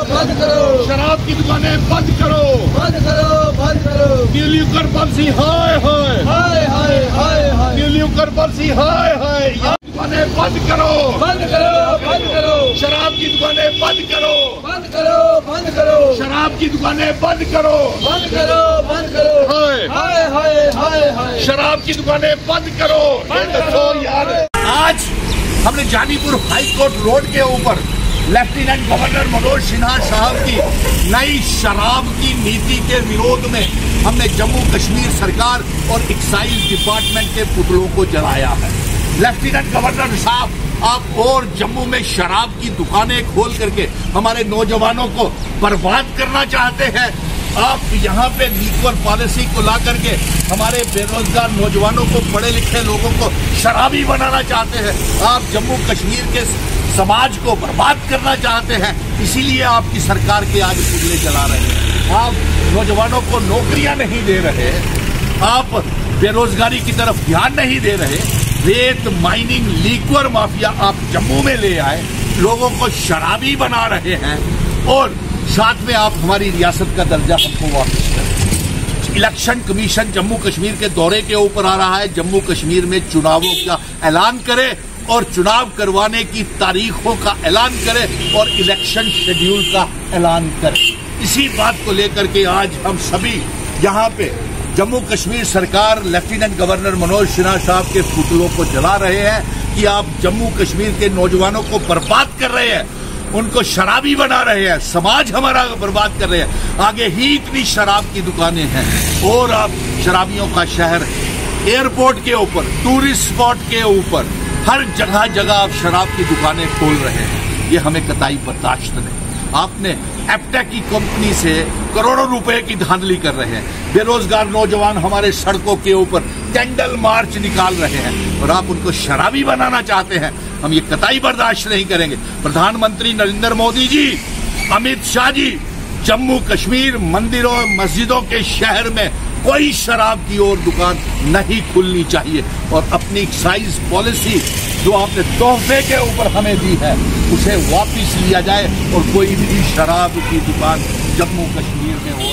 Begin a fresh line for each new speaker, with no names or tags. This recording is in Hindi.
बंद करो। शराब की दुकानें बंद करो, बंद करो, बंद करो। न्यू लिकर पॉलिसी हाय हाय हाय हाय हाय हाय। न्यू लिकर पॉलिसी हाय हाय। दुकानें बंद करो, बंद करो, बंद करो। शराब की दुकानें बंद करो, बंद करो, बंद करो। शराब की दुकानें बंद करो, बंद करो, बंद करो। हाय हाय हाय हाय हाय। शराब की दुकानें बंद करो। यार आज हमने जानीपुर हाई कोर्ट रोड के ऊपर लेफ्टिनेंट गवर्नर मनोज सिन्हा साहब की नई शराब की नीति के विरोध में हमने जम्मू कश्मीर सरकार और एक्साइज डिपार्टमेंट के पुतलों को जलाया है। लेफ्टिनेंट गवर्नर साहब, आप और जम्मू में शराब की दुकानें खोल करके हमारे नौजवानों को बर्बाद करना चाहते हैं। आप यहाँ पे लीकर पॉलिसी को ला करके हमारे बेरोजगार नौजवानों को, पढ़े लिखे लोगों को शराबी बनाना चाहते हैं। आप जम्मू कश्मीर के समाज को बर्बाद करना चाहते हैं, इसीलिए आपकी सरकार के आज पुतले जला रहे हैं। आप नौजवानों को नौकरियां नहीं दे रहे, आप बेरोजगारी की तरफ ध्यान नहीं दे रहे। रेत माइनिंग लीकर माफिया आप जम्मू में ले आए, लोगों को शराबी बना रहे हैं और साथ में आप हमारी रियासत का दर्जा हमको वापस करें। इलेक्शन कमीशन जम्मू कश्मीर के दौरे के ऊपर आ रहा है। जम्मू कश्मीर में चुनावों का ऐलान करे और चुनाव करवाने की तारीखों का ऐलान करे और इलेक्शन शेड्यूल का ऐलान करे। इसी बात को लेकर के आज हम सभी यहाँ पे जम्मू कश्मीर सरकार लेफ्टिनेंट गवर्नर मनोज सिन्हा साहब के पुतलों को जला रहे हैं कि आप जम्मू कश्मीर के नौजवानों को बर्बाद कर रहे हैं, उनको शराबी बना रहे हैं, समाज हमारा बर्बाद कर रहे हैं। आगे ही इतनी शराब की दुकानें हैं और आप शराबियों का शहर, एयरपोर्ट के ऊपर, टूरिस्ट स्पॉट के ऊपर, हर जगह जगह आप शराब की दुकानें खोल रहे हैं। ये हमें कतई बर्दाश्त नहीं। आपने एप्टेक की कंपनी से करोड़ों रुपए की धांधली कर रहे हैं। बेरोजगार नौजवान हमारे सड़कों के ऊपर कैंडल मार्च निकाल रहे हैं और आप उनको शराबी बनाना चाहते हैं। हम ये कतई बर्दाश्त नहीं करेंगे। प्रधानमंत्री नरेंद्र मोदी जी, अमित शाह जी, जम्मू कश्मीर मंदिरों मस्जिदों के शहर में कोई शराब की और दुकान नहीं खुलनी चाहिए और अपनी एक्साइज पॉलिसी जो आपने तोहफे के ऊपर हमें दी है उसे वापस लिया जाए और कोई भी शराब की दुकान जम्मू कश्मीर में